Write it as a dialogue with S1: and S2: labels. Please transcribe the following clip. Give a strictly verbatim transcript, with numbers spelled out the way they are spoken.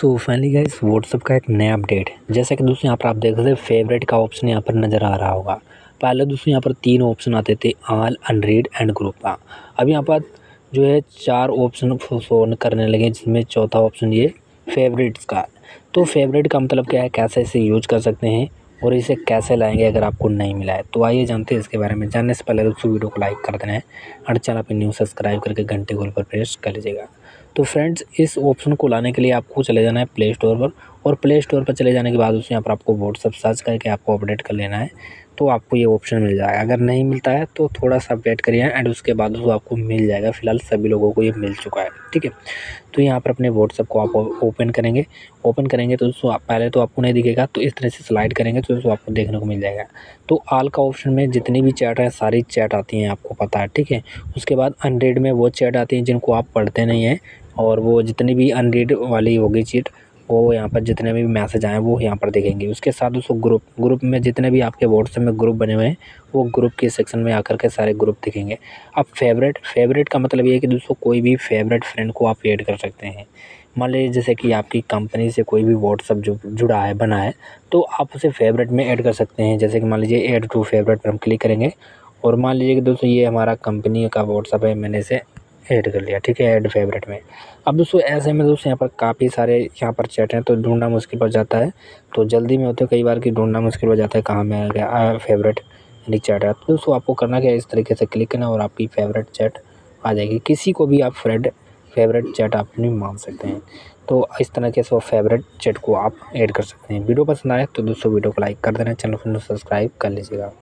S1: So finally guys what's up का एक नया अपडेट है। जैसा कि दोस्तों यहाँ पर आप देख सकते हैं फेवरेट का ऑप्शन यहाँ पर नज़र आ रहा होगा। पहले दोस्तों यहाँ पर तीन ऑप्शन आते थे, ऑल, अनरीड एंड ग्रुप का। अब यहाँ पर जो है चार ऑप्शन शो करने लगे, जिसमें चौथा ऑप्शन ये फेवरेट्स का। तो फेवरेट का मतलब क्या है, कैसे इसे यूज कर सकते हैं और इसे कैसे लाएंगे अगर आपको नहीं मिला है। तो आइए जानते हैं इसके बारे में। जानने से पहले दोस्तों वीडियो को लाइक कर देना है और चैनल पर न्यू सब्सक्राइब करके घंटे गोल पर प्रेस कर लीजिएगा। तो फ्रेंड्स, इस ऑप्शन को लाने के लिए आपको चले जाना है प्ले स्टोर पर, और प्ले स्टोर पर चले जाने के बाद उसमें यहाँ पर आपको व्हाट्सअप सर्च करके आपको अपडेट कर लेना है, तो आपको ये ऑप्शन मिल जाएगा। अगर नहीं मिलता है तो थोड़ा सा वेट करिए एंड उसके बाद वो आपको मिल जाएगा। फिलहाल सभी लोगों को ये मिल चुका है, ठीक है। तो यहाँ पर अपने व्हाट्सअप को आप ओपन करेंगे ओपन करेंगे तो दोस्तों पहले तो आपको नहीं दिखेगा, तो इस तरह से स्लाइड करेंगे तो दोस्तों आपको देखने को मिल जाएगा। तो ऑल का ऑप्शन में जितनी भी चैट है सारी चैट आती हैं, आपको पता है, ठीक है। उसके बाद अनरीड में वो चैट आती हैं जिनको आप पढ़ते नहीं हैं, और वो जितनी भी अनरीड वाली होगी चीट, वो यहाँ पर जितने भी मैसेज आए वो यहाँ पर दिखेंगे। उसके साथ दोस्तों ग्रुप ग्रुप में जितने भी आपके व्हाट्सएप में ग्रुप बने हुए हैं वो ग्रुप के सेक्शन में आकर के सारे ग्रुप दिखेंगे। अब फेवरेट फेवरेट का मतलब ये है कि दोस्तों कोई भी फेवरेट फ्रेंड को आप ऐड कर सकते हैं। मान लीजिए जैसे कि आपकी कंपनी से कोई भी व्हाट्सएप जो जुड़ा है बना है, तो आप उसे फेवरेट में ऐड कर सकते हैं। जैसे कि मान लीजिए ऐड टू फेवरेट पर हम क्लिक करेंगे और मान लीजिए कि दोस्तों ये हमारा कंपनी का व्हाट्सएप है, मैंने इसे ऐड कर लिया, ठीक है, ऐड फेवरेट में। अब दोस्तों ऐसे में दोस्तों यहाँ पर काफ़ी सारे यहाँ पर चैट हैं, तो ढूंढना मुश्किल पड़ जाता है। तो जल्दी में होते कई बार कि ढूंढना मुश्किल हो जाता है कहाँ में आ गया फेवरेट यानी चैट है। तो दोस्तों आपको करना क्या है, इस तरीके से क्लिक करना और आपकी फेवरेट चैट आ जाएगी। किसी को भी आप फ्रेंड फेवरेट चैट आप नहीं मान सकते हैं। तो इस तरीके से वो फेवरेट चैट को आप ऐड कर सकते हैं। वीडियो पसंद आए तो दोस्तों वीडियो को लाइक कर देना, चैनल को सब्सक्राइब कर लीजिएगा।